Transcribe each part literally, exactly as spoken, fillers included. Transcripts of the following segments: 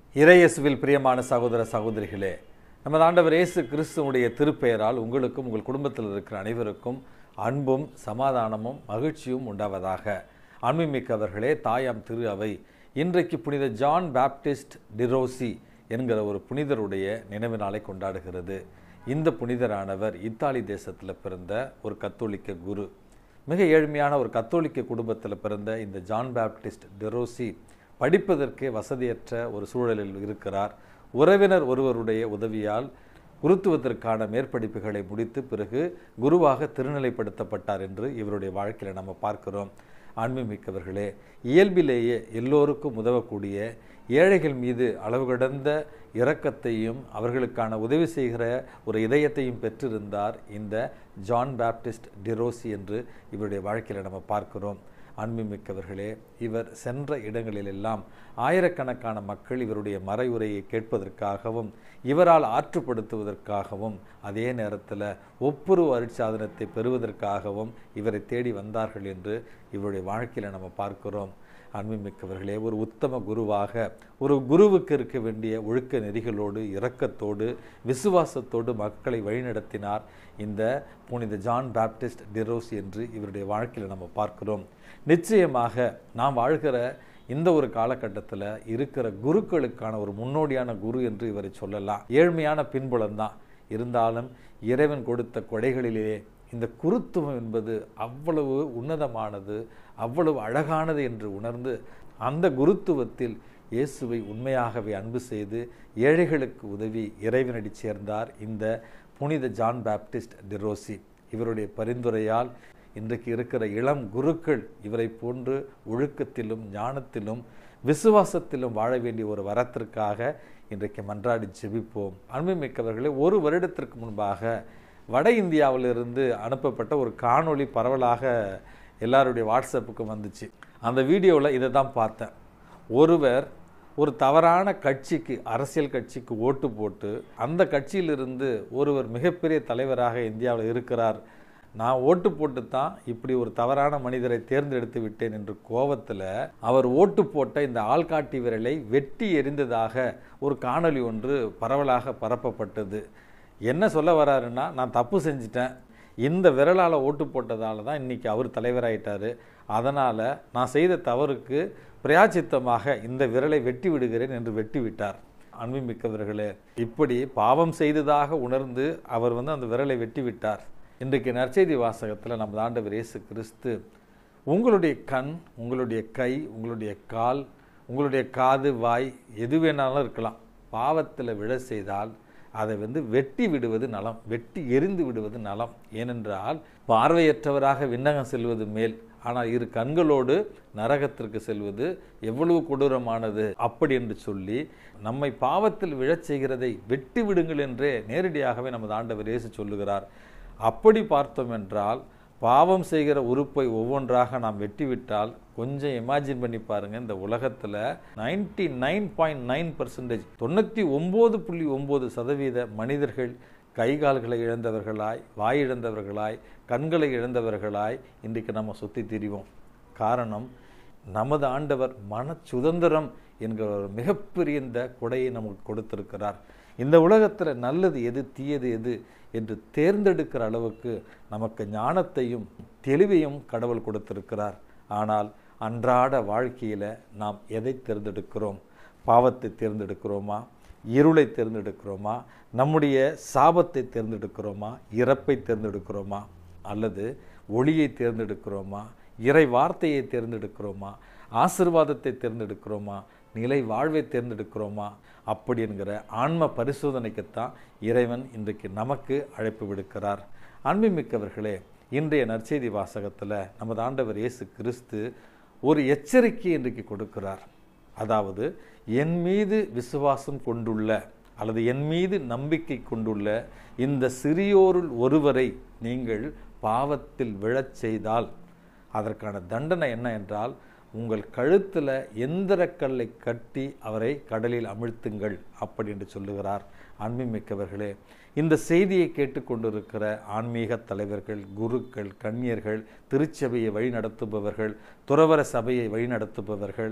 இறையேசுவில் பிரியமான சகோதர சகோதரிகளே, நமது ஆண்டவர் இயேசு கிறிஸ்துவுடைய திருப்பெயரால் உங்களுக்கும் உங்கள் குடும்பத்தில் இருக்கிற அனைவருக்கும் அன்பும் சமாதானமும் மகிழ்ச்சியும் உண்டாவதாக. அன்புமிக்கவர்களே, தாயாம் திரு அவை இன்றைக்கு புனித ஜான் பாப்டிஸ்ட் டிரோசி என்கிற ஒரு புனிதருடைய நினைவு நாளை கொண்டாடுகிறது. இந்த புனிதரானவர் இத்தாலி தேசத்தில் பிறந்த ஒரு கத்தோலிக்க குரு. மிக ஏழ்மையான ஒரு கத்தோலிக்க குடும்பத்தில் பிறந்த இந்த ஜான் பாப்டிஸ்ட் டிரோசி படிப்பதற்கே வசதியற்ற ஒரு சூழலில் இருக்கிறார். உறவினர் ஒருவருடைய உதவியால் குருத்துவத்திற்கான மேற்படிப்புகளை முடித்து பிறகு குருவாக திருநிலைப்படுத்தப்பட்டார் என்று இவருடைய வாழ்க்கையில் நம்ம பார்க்கிறோம். ஆன்மீகமிக்கவர்களே, இயல்பிலேயே எல்லோருக்கும் உதவக்கூடிய ஏழைகள் மீது அளவு கடந்த இரக்கத்தையும் அவர்களுக்கான உதவி செய்கிற ஒரு இதயத்தையும் பெற்றிருந்தார் இந்த ஜான் பாப்டிஸ்ட் டிரோசி என்று இவருடைய வாழ்க்கையில் நம்ம பார்க்கிறோம். அன்புமிக்கவர்களே, இவர் சென்ற இடங்களிலெல்லாம் ஆயிரக்கணக்கான மக்கள் இவருடைய மறைவுரையை கேட்பதற்காகவும் இவரால் ஆற்றுப்படுத்துவதற்காகவும் அதே நேரத்தில் ஒப்புரவு அருட்சாதனத்தை பெறுவதற்காகவும் இவரை தேடி வந்தார்கள் என்று இவருடைய வாழ்க்கையில் நம்ம பார்க்கிறோம். அன்புமிக்கவர்களே, ஒரு உத்தம குருவாக ஒரு குருவுக்கு இருக்க வேண்டிய ஒழுக்க நெறிகளோடு இரக்கத்தோடு விசுவாசத்தோடு மக்களை வழிநடத்தினார் இந்த புனித ஜான் பாப்டிஸ்ட் டிரோசி என்று இவருடைய வாழ்க்கையில் நம்ம பார்க்கிறோம். நிச்சயமாக நாம் வாழ்கிற இந்த ஒரு காலகட்டத்தில் இருக்கிற குருக்களுக்கான ஒரு முன்னோடியான குரு என்று இவரை சொல்லலாம். ஏழ்மையான பின்புலம்தான் இருந்தாலும் இறைவன் கொடுத்த கொடைகளிலே இந்த குருத்துவம் என்பது அவ்வளவு உன்னதமானது, அவ்வளவு அழகானது என்று உணர்ந்து அந்த குருத்துவத்தில் இயேசுவை உண்மையாகவே அன்பு செய்து ஏழைகளுக்கு உதவி இறைவனடி சேர்ந்தார் இந்த புனித ஜான் பாப்டிஸ்ட் டிரோசி. இவருடைய பரிந்துரையால் இன்றைக்கு இருக்கிற இளம் குருக்கள் இவரை போன்று ஒழுக்கத்திலும் ஞானத்திலும் விசுவாசத்திலும் வாழ வேண்டிய ஒரு வரத்திற்காக இன்றைக்கு மன்றாடி ஜெபிப்போம். அன்புமிக்கவர்களே, ஒரு வருடத்திற்கு முன்பாக வட இந்தியாவிலிருந்து அனுப்பப்பட்ட ஒரு காணொளி பரவலாக எல்லாருடைய வாட்ஸ்அப்புக்கும் வந்துச்சு. அந்த வீடியோவில் இதை தான் பார்த்தேன். ஒருவர் ஒரு தவறான கட்சிக்கு, அரசியல் கட்சிக்கு ஓட்டு போட்டு அந்த கட்சியிலிருந்து ஒருவர் மிகப்பெரிய தலைவராக இந்தியாவில் இருக்கிறார், நான் ஓட்டு போட்டு தான் இப்படி ஒரு தவறான மனிதரை தேர்ந்தெடுத்து விட்டேன் என்று கோபத்தில் அவர் ஓட்டு போட்ட இந்த ஆள்காட்டி விரலை வெட்டி எறிந்ததாக ஒரு காணொளி ஒன்று பரவலாக பரப்பப்பட்டது. என்ன சொல்ல வராருன்னா, நான் தப்பு செஞ்சிட்டேன், இந்த விரலால் ஓட்டு போட்டதால தான் இன்றைக்கி அவர் தலைவராயிட்டார், அதனால் நான் செய்த தவறுக்கு பிராயச்சித்தமாக இந்த விரலை வெட்டி விடுகிறேன் என்று வெட்டி விட்டார். அன்புமிக்கவர்களே, இப்படி பாவம் செய்ததாக உணர்ந்து அவர் வந்து அந்த விரலை வெட்டி விட்டார். இன்றைக்கு நற்செய்தி வாசகத்தில் நமது ஆண்டவர் இயேசு கிறிஸ்து உங்களுடைய கண், உங்களுடைய கை, உங்களுடைய கால், உங்களுடைய காது, வாய் எது வேணாலும் இருக்கலாம், பாவத்தில் விழ செய்தால் அதை வந்து வெட்டி விடுவது நலம், வெட்டி எரிந்து விடுவது நலம். ஏனென்றால் பார்வையற்றவராக விண்ணகம் செல்வது மேல், ஆனால் இரு கண்களோடு நரகத்திற்கு செல்வது எவ்வளவு கொடூரமானது அப்படி என்று சொல்லி நம்மை பாவத்தில் விழச் செய்கிறதை வெட்டி விடுங்கள் என்றே நேரடியாகவே நமது ஆண்டவர் இயேசு சொல்லுகிறார். அப்படி பார்த்தோம் என்றால் பாவம் செய்கிற உறுப்பை ஒவ்வொன்றாக நாம் வெட்டிவிட்டால் கொஞ்சம் இமேஜின் பண்ணி பாருங்கள், இந்த உலகத்தில் ninety nine point nine percentage தொண்ணூற்றி ஒம்பது புள்ளி ஒம்பது சதவீத மனிதர்கள் கைகால்களை இழந்தவர்களாய், வாய் இழந்தவர்களாய், கண்களை இழந்தவர்களாய் இன்றைக்கு நம்ம சுற்றி திரிவோம். காரணம், நமது ஆண்டவர் மன சுதந்திரம் என்கிற ஒரு மிகப்பெரிய இந்த கொடையை நமக்கு கொடுத்திருக்கிறார். இந்த உலகத்தில் நல்லது எது தீயது எது என்று தேர்ந்தெடுக்கிற அளவுக்கு நமக்கு ஞானத்தையும் தெளிவையும் கடவுள் கொடுத்திருக்கிறார். ஆனால் அன்றாட வாழ்க்கையில் நாம் எதை தேர்ந்தெடுக்கிறோம்? பாவத்தை தேர்ந்தெடுக்கிறோமா? இருளை தேர்ந்தெடுக்கிறோமா? நம்முடைய சாபத்தை தேர்ந்தெடுக்கிறோமா? இறப்பை தேர்ந்தெடுக்கிறோமா? அல்லது ஒளியை தேர்ந்தெடுக்கிறோமா? இறை வார்த்தையை தேர்ந்தெடுக்கிறோமா? ஆசீர்வாதத்தை தேர்ந்தெடுக்கிறோமா? நிலை வாழ்வை தேர்ந்தெடுக்கிறோமா? அப்படி என்கிற ஆன்ம பரிசோதனைக்குத்தான் இறைவன் இன்றைக்கு நமக்கு அழைப்பு விடுக்கிறார். அன்புமிக்கவர்களே, இன்றைய நற்செய்தி வாசகத்தில் நமது ஆண்டவர் இயேசு கிறிஸ்து ஒரு எச்சரிக்கை இன்றைக்கு கொடுக்கிறார். அதாவது, என் மீது விசுவாசம் கொண்டுள்ள அல்லது என் மீது நம்பிக்கை கொண்டுள்ள இந்த சிறியோருள் ஒருவரை நீங்கள் பாவத்தில் விழச் செய்தால் அதற்கான தண்டனை என்ன என்றால், உங்கள் கழுத்தில் எந்திரக்கல்லை கட்டி அவரை கடலில் அமிழ்த்துங்கள் அப்படி என்று சொல்லுகிறார். அன்புமிக்கவர்களே, இந்த செய்தியை கேட்டுக்கொண்டிருக்கிற ஆன்மீக தலைவர்கள், குருக்கள், கன்னியர்கள், திருச்சபையை வழிநடத்துபவர்கள், துறவர சபையை வழிநடத்துபவர்கள்,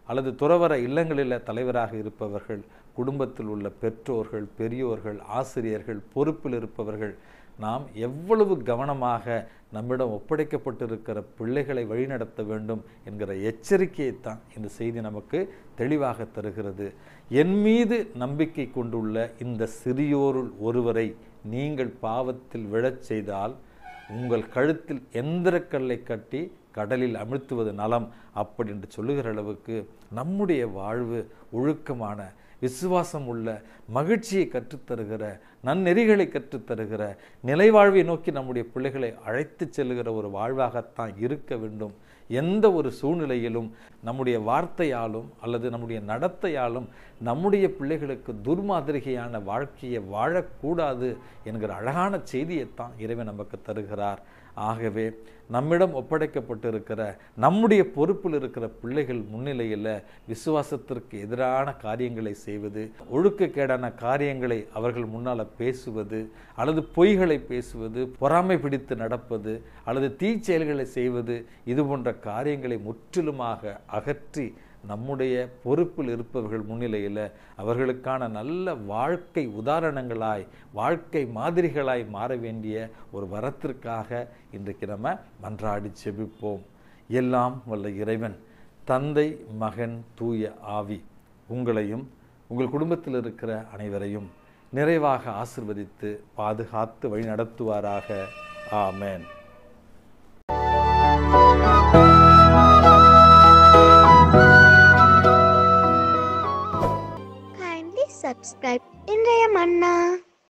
அல்லது துறவற இல்லங்களில் தலைவராக இருப்பவர்கள், குடும்பத்தில் உள்ள பெற்றோர்கள், பெரியோர்கள், ஆசிரியர்கள், பொறுப்பில் இருப்பவர்கள், நாம் எவ்வளவு கவனமாக நம்மிடம் ஒப்படைக்கப்பட்டிருக்கிற பிள்ளைகளை வழிநடத்த வேண்டும் என்கிற எச்சரிக்கையைத்தான் இந்த செய்தி நமக்கு தெளிவாக தருகிறது. என் மீது நம்பிக்கை கொண்டுள்ள இந்த சிறியோருள் ஒருவரை நீங்கள் பாவத்தில் விழச் செய்தால் உங்கள் கழுத்தில் எந்திரக்கல்லை கட்டி கடலில் அமிழ்த்துவது நலம் அப்படி என்று சொல்லுகிற அளவுக்கு நம்முடைய வாழ்வு ஒழுக்கமான, விசுவாசம் உள்ள, மகிழ்ச்சியை கற்றுத்தருகிற, நன்னெறிகளை கற்றுத்தருகிற, நிலைவாழ்வை நோக்கி நம்முடைய பிள்ளைகளை அழைத்து செல்லுகிற ஒரு வாழ்வாகத்தான் இருக்க வேண்டும். எந்த ஒரு சூழ்நிலையிலும் நம்முடைய வார்த்தையாலும் அல்லது நம்முடைய நடத்தையாலும் நம்முடைய பிள்ளைகளுக்கு துர்மாதிரிகையான வாழ்க்கையை வாழக்கூடாது என்கிற அழகான செய்தியைத்தான் இறைவன் நமக்கு தருகிறார். ஆகவே நம்மிடம் ஒப்படைக்கப்பட்டிருக்கிற நம்முடைய பொறுப்பில் இருக்கிற பிள்ளைகள் முன்னிலையில் விசுவாசத்திற்கு எதிரான காரியங்களை செய்வது, ஒழுக்கக்கேடான காரியங்களை அவர்கள் முன்னால் பேசுவது, அல்லது பொய்களை பேசுவது, பொறாமை பிடித்து நடப்பது, அல்லது தீச்செயல்களை செய்வது, இது போன்ற காரியங்களை முற்றிலுமாக அகற்றி நம்முடைய பொறுப்பில் இருப்பவர்கள் முன்னிலையில் அவர்களுக்கான நல்ல வாழ்க்கை உதாரணங்களாய், வாழ்க்கை மாதிரிகளாய் மாற வேண்டிய ஒரு வரத்திற்காக இன்றைக்கு நம்ம மன்றாடி செபிப்போம். எல்லாம் வல்ல இறைவன், தந்தை, மகன், தூய ஆவி உங்களையும் உங்கள் குடும்பத்தில் இருக்கிற அனைவரையும் நிறைவாக ஆசிர்வதித்து பாதுகாத்து வழி நடத்துவாராக. ஆமென். Subscribe இன்றைய மன்னா.